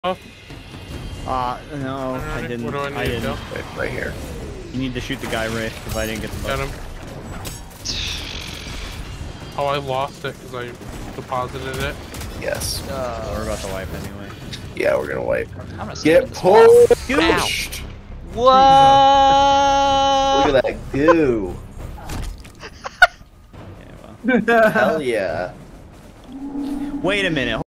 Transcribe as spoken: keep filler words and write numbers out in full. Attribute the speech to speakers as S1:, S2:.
S1: Oh.
S2: Uh, no, I didn't.
S1: What do I need
S2: I
S1: to
S2: didn't.
S1: do?
S3: Wait, right here.
S2: You need to shoot the guy, Rick, if I didn't get the
S1: Got
S2: bug.
S1: him. Oh, I lost it because I deposited it.
S3: Yes.
S2: Uh, we're about to wipe anyway.
S3: Yeah, we're gonna wipe.
S4: I'm gonna
S3: Get
S4: pulled.
S3: pushed!
S4: What?
S3: Look at that goo.
S2: Yeah, well.
S3: Hell yeah.
S2: Wait a minute.